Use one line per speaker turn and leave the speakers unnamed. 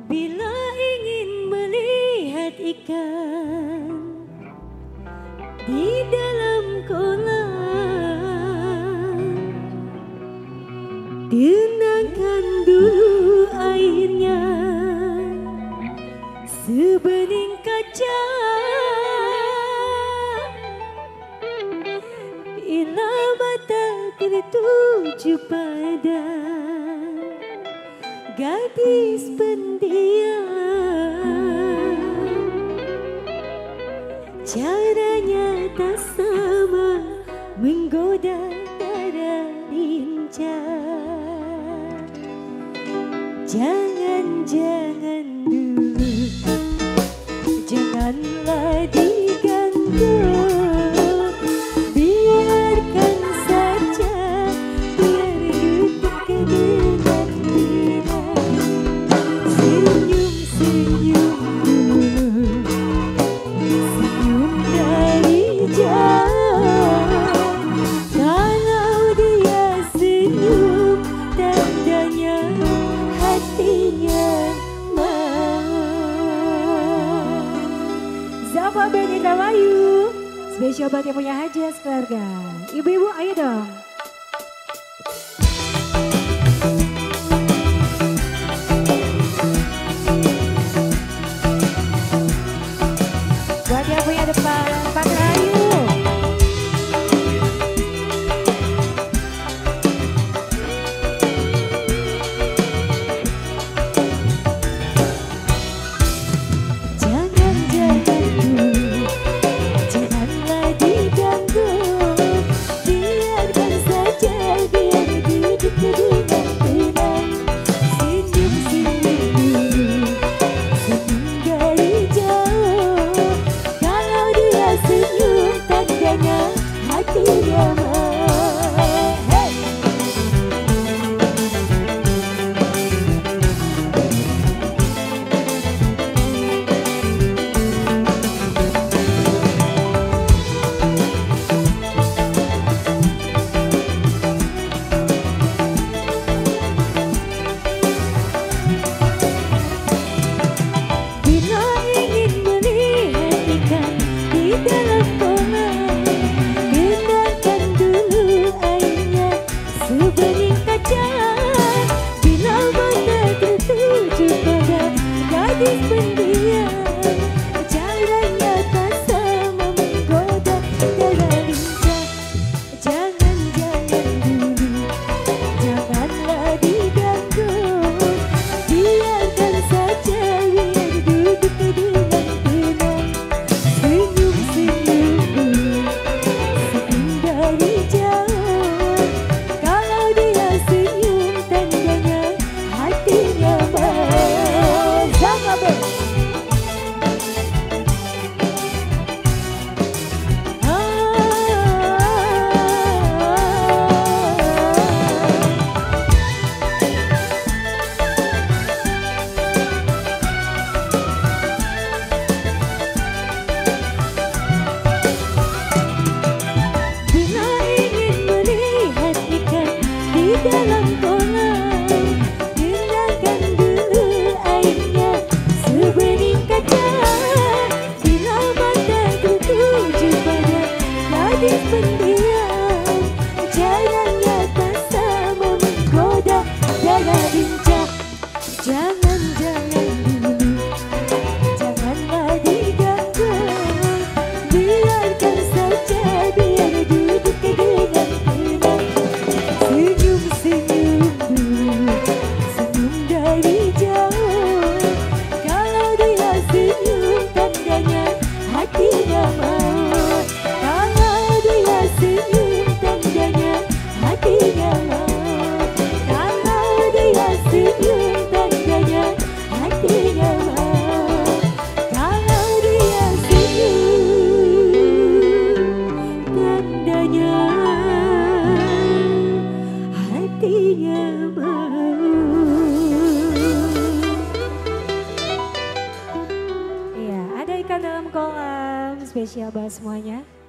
Bila ingin melihat ikan di dalam kolam, tenangkan dulu airnya sebening kaca. Bila mata tertuju pada gadis pendiam, caranya tak sama menggoda darah lincah. Jangan-jangan dulu, janganlah diganggu. Biarkan saja, biar duduk dengan dia. Senyum-senyum dulu, senyum dari jauh. Kalau dia senyum, tandanya hatinya mau. Zapa Benita Wayu, spesial buat yang punya hajat keluarga. Ibu-ibu ayo dong. Buat yang punya depan, Pak Rayu. Jangan-jangan dulu, janganlah diganggu. Biarkan saja, biar duduk dengan tenang. Senyum-senyum dulu, senyum dari jauh. Kalau dia senyum, tandanya hatinya mau. Hey! Bila ingin melihat ikan di dalam kolam, gunakan dulu airnya sebening kaca. Bila mata tertuju pada gadis pendiam, caranya tak sama menggoda darah lincah. Jangan-jangan dulu, janganlah diganggu. Biarkan saja, biar duduk dengan tenang. Senyum-senyum dulu, senyum dari jauh. Kalau dia senyum, tandanya hatinya mau. Sama Ben. Bila ingin melihat ikan di dalam kolam, gunakan dulu airnya sebening kaca. Bila mata tertuju pada gadis pendiam, caranya tak sama menggoda darah lincah. Jangan-jangan dulu, janganlah diganggu. Biarkan saja, biar duduk dengan tenang. Senyum-senyum dulu, senyum dari jauh. Kalau dia senyum, tandanya hatinya mau. Kalau dia senyum, tandanya hatinya mau. Kalau dia senyum, tandanya hatinya mau. Kalau dia senyum, tandanya hatinya mau. Iya, ada ikan dalam kolam spesial buat semuanya.